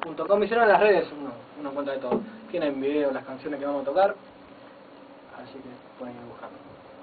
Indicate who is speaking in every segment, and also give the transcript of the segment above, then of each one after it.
Speaker 1: Como hicieron en las redes, uno encuentra de todo. Tienen video las canciones que vamos a tocar, así que pueden ir buscando.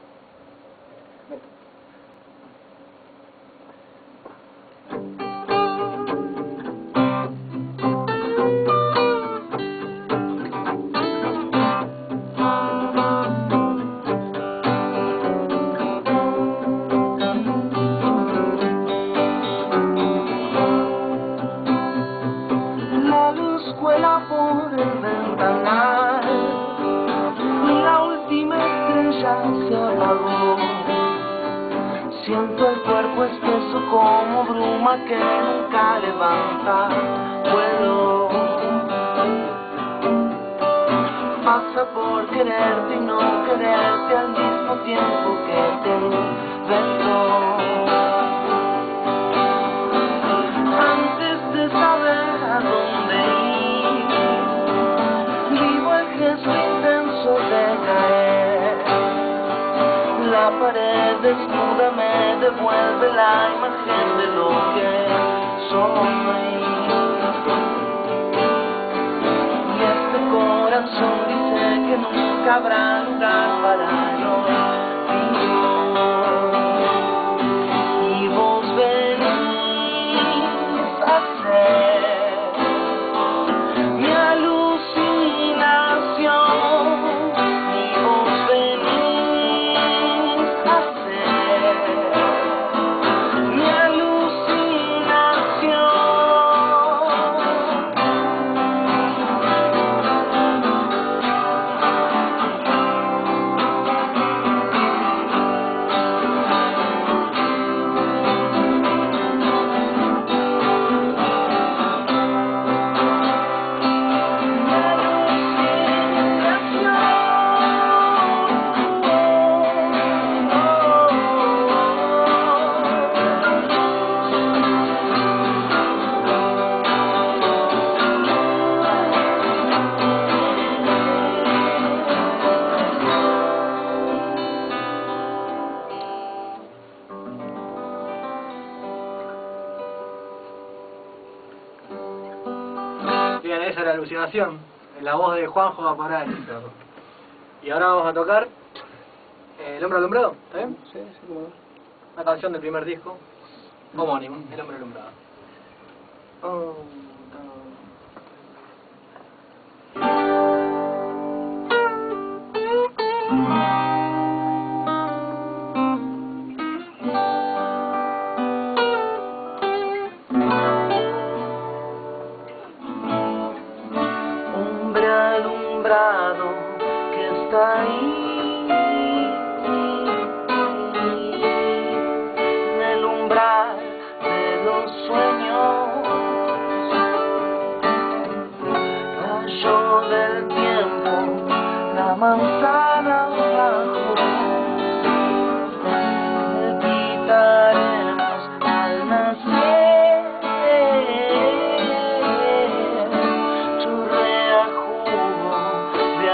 Speaker 2: Escuela por el ventanal, la última estrella se apagó. Siento el cuerpo espeso como bruma que nunca levanta vuelo. Pasa por quererte y no quererte al mismo tiempo que te invento. Antes de saber a dónde ir, vivo el gesto intenso de caer. La pared desnuda me devuelve la imagen de lo que soy. Y este corazón dice que nunca habrá lugar para el olvido. Y vos venís a ser mi alucinación. Y vos venís a ser mi alucinación.
Speaker 1: Bien, esa era Alucinación, en la voz de Juanjo Vaporari. Y ahora vamos a tocar El Hombre Alumbrado, ¿está bien?
Speaker 3: Sí, como no.
Speaker 1: Una canción del primer disco, homónimo, El Hombre Alumbrado.
Speaker 2: Hombre alumbrado que está ahí en el umbral de los sueños, rayo del tiempo, la manzana abajo, palpitaremos al nacer, chorrea jugo de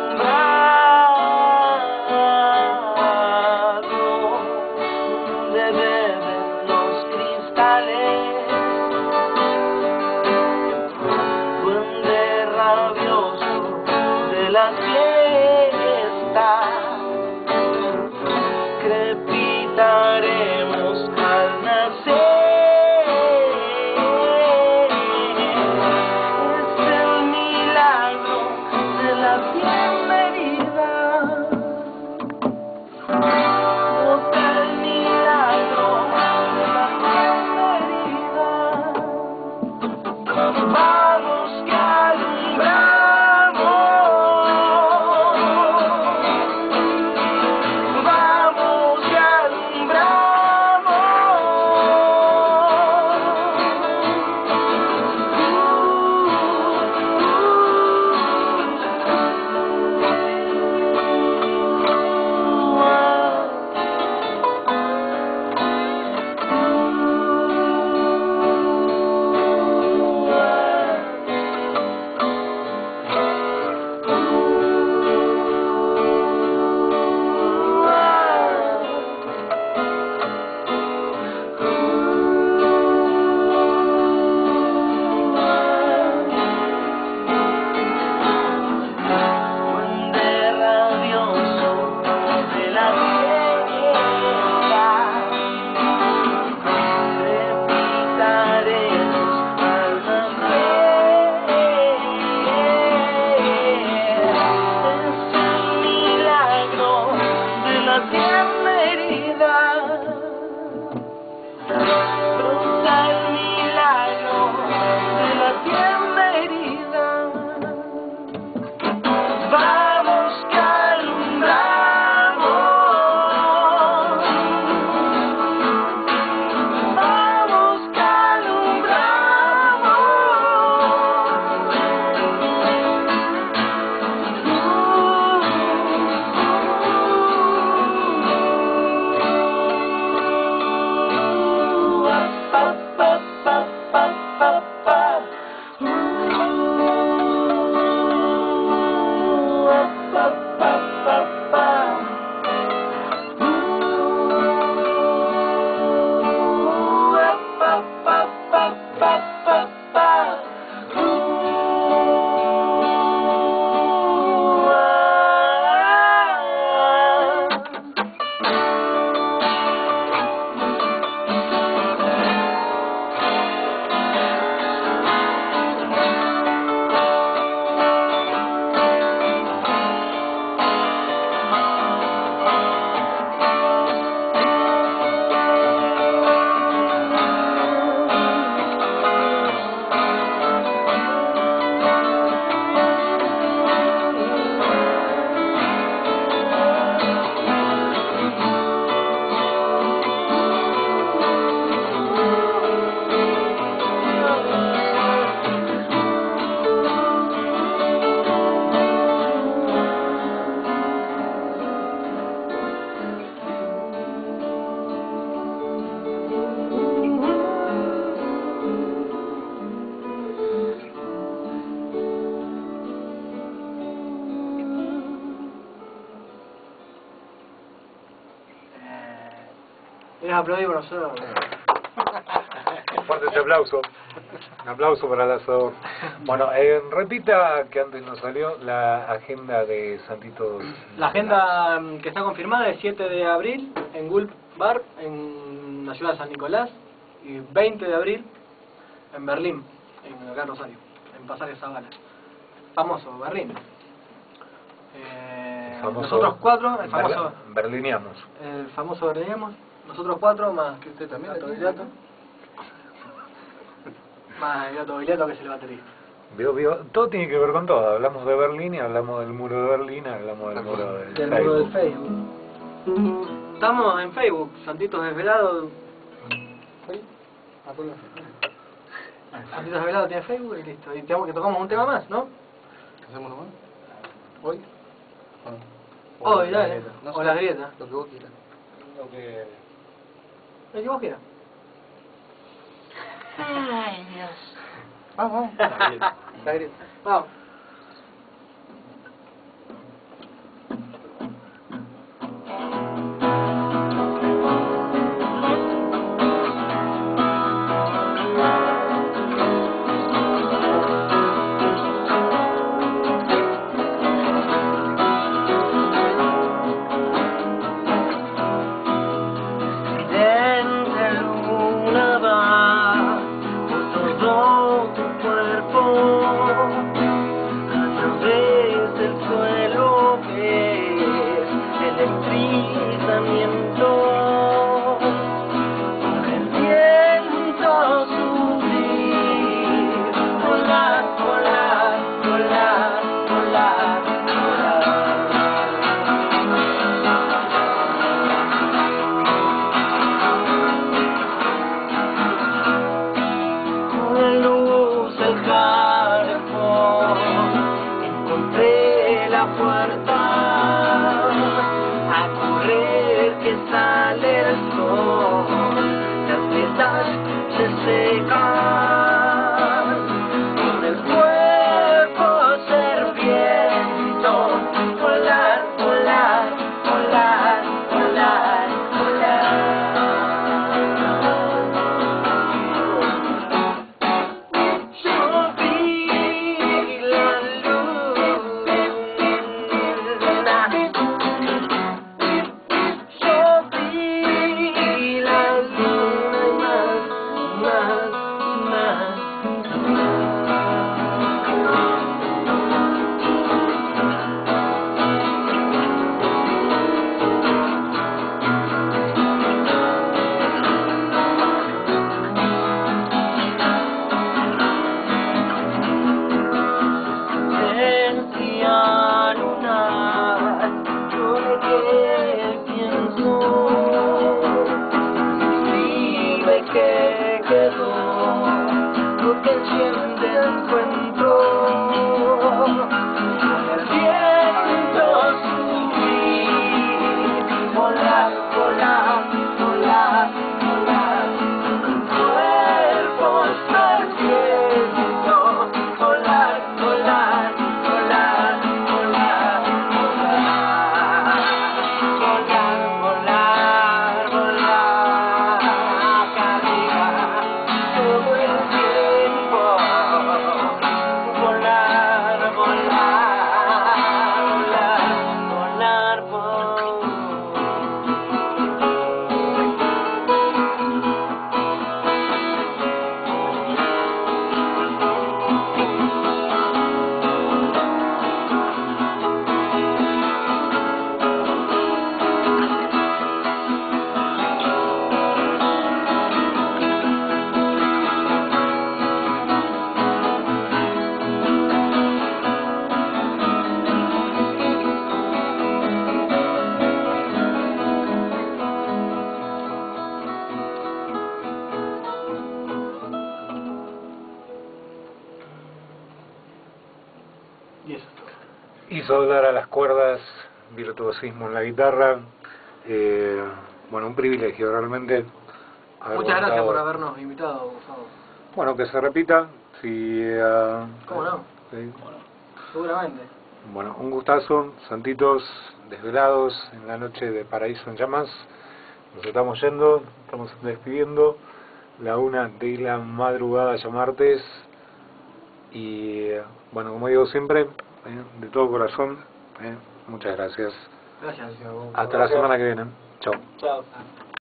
Speaker 2: alumbrado, donde beben los cristales, duende rabioso de la fiesta, crepitaremos al nacer. Es el milagro de la tierna herida. Bota el milagro de la tierna herida. Vamos que alumbramos. Vamos que alumbramos.
Speaker 1: a aplaudir por nosotros.
Speaker 3: Fuerte ese aplauso. Un aplauso para el asador. Bueno, repita, que antes nos salió, la agenda de Santitos.
Speaker 1: La agenda que está confirmada es 7 de abril en Gulp Bar, en la ciudad de San Nicolás, y 20 de abril en Berlín, acá en Rosario, en Pasaje Zavala. Famoso, Berlín. Nosotros cuatro, el famoso...
Speaker 3: Berliniamos.
Speaker 1: El famoso Berliniamos. Nosotros cuatro, más que usted también, Gato Biliato. Más el Gato Biliato, que es el baterista.
Speaker 3: Todo tiene que ver con todo. Hablamos de Berlín y hablamos del muro de Berlín, hablamos del muro del Facebook.
Speaker 1: Muro del Facebook. Estamos en Facebook, Santitos Desvelados. Santitos Desvelados tiene Facebook y listo. Y tenemos que tocamos un tema más, ¿no?
Speaker 4: ¿Qué hacemos nomás? ¿Hoy?
Speaker 1: Hoy, dale. O la grieta.
Speaker 4: Lo que vos quieras.
Speaker 3: Lo que...
Speaker 1: Lo que vos quieras.
Speaker 2: Ay, Dios.
Speaker 4: Vamos.
Speaker 1: La grieta. Vamos.
Speaker 3: Hizo dar a las cuerdas, virtuosismo en la guitarra. Bueno, un privilegio realmente.
Speaker 1: Muchas gracias por habernos invitado, Gustavo.
Speaker 3: Bueno, que se repita.
Speaker 1: ¿Cómo no?
Speaker 3: Sí.
Speaker 1: Seguramente.
Speaker 3: Bueno, un gustazo. Santitos Desvelados en la noche de Paraíso en Llamas. Nos estamos yendo, estamos despidiendo. La 1 de la madrugada ya martes. Y bueno, como digo siempre, de todo corazón, muchas gracias.
Speaker 1: Gracias.
Speaker 3: Hasta la semana que viene. Chao.
Speaker 1: Chao.